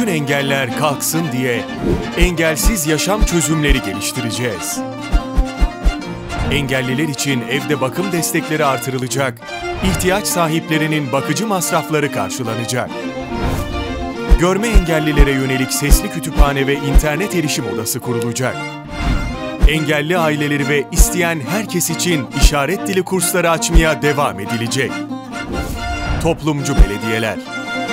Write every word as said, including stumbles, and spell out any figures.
bütün engeller kalksın diye engelsiz yaşam çözümleri geliştireceğiz. Engelliler için evde bakım destekleri artırılacak, ihtiyaç sahiplerinin bakıcı masrafları karşılanacak. Görme engellilere yönelik sesli kütüphane ve internet erişim odası kurulacak. Engelli aileleri ve isteyen herkes için işaret dili kursları açmaya devam edilecek. Toplumcu belediyeler,